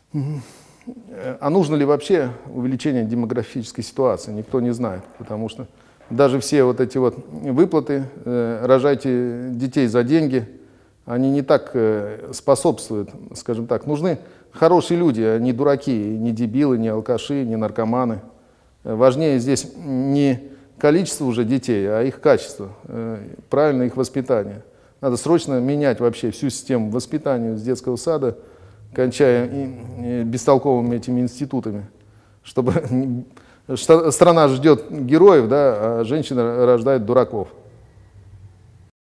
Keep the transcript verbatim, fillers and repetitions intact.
А нужно ли вообще увеличение демографической ситуации, никто не знает, потому что даже все вот эти вот выплаты, э, рожайте детей за деньги, они не так э, способствуют, скажем так. Нужны хорошие люди, а не дураки, не дебилы, не алкаши, не наркоманы. Важнее здесь не количество уже детей, а их качество, э, правильное их воспитание. Надо срочно менять вообще всю систему воспитания с детского сада, кончая и, и бестолковыми этими институтами, чтобы страна ждет героев, да, а женщина рождает дураков.